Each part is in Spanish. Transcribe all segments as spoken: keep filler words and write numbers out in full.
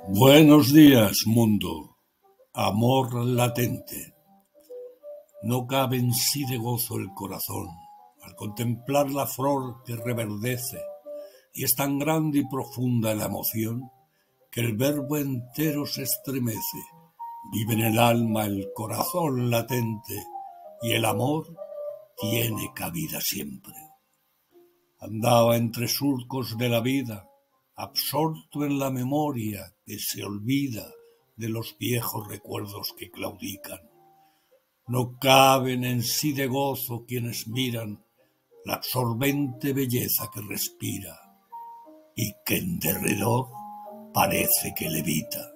Buenos días, mundo. Amor latente. No cabe en sí de gozo el corazón al contemplar la flor que reverdece, y es tan grande y profunda la emoción que el verbo entero se estremece. Vive en el alma el corazón latente y el amor tiene cabida siempre. Andaba entre surcos de la vida, absorto en la memoria que se olvida de los viejos recuerdos que claudican. No caben en sí de gozo quienes miran la absorbente belleza que respira y que en derredor parece que levita.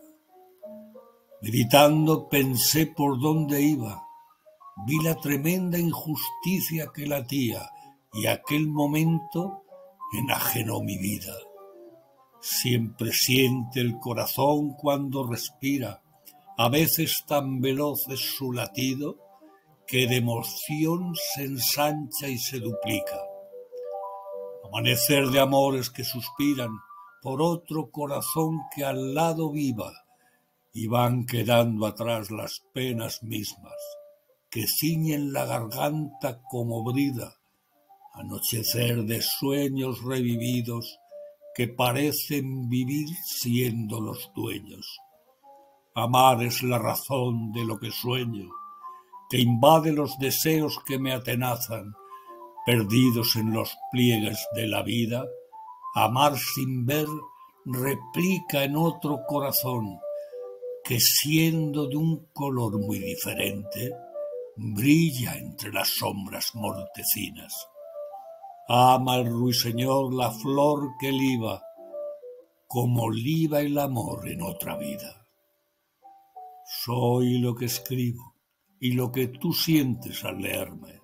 Levitando pensé por dónde iba, vi la tremenda injusticia que latía y aquel momento enajenó mi vida. Siempre siente el corazón cuando respira, a veces tan veloz es su latido que de emoción se ensancha y se duplica. Amanecer de amores que suspiran por otro corazón que al lado viva, y van quedando atrás las penas mismas que ciñen la garganta como brida. Anochecer de sueños revividos que parecen vivir siendo los dueños. Amar es la razón de lo que sueño, que invade los deseos que me atenazan, perdidos en los pliegues de la vida. Amar sin ver replica en otro corazón, que siendo de un color muy diferente, brilla entre las sombras mortecinas. Ama el ruiseñor la flor que liba, como liba el amor en otra vida. Soy lo que escribo y lo que tú sientes al leerme.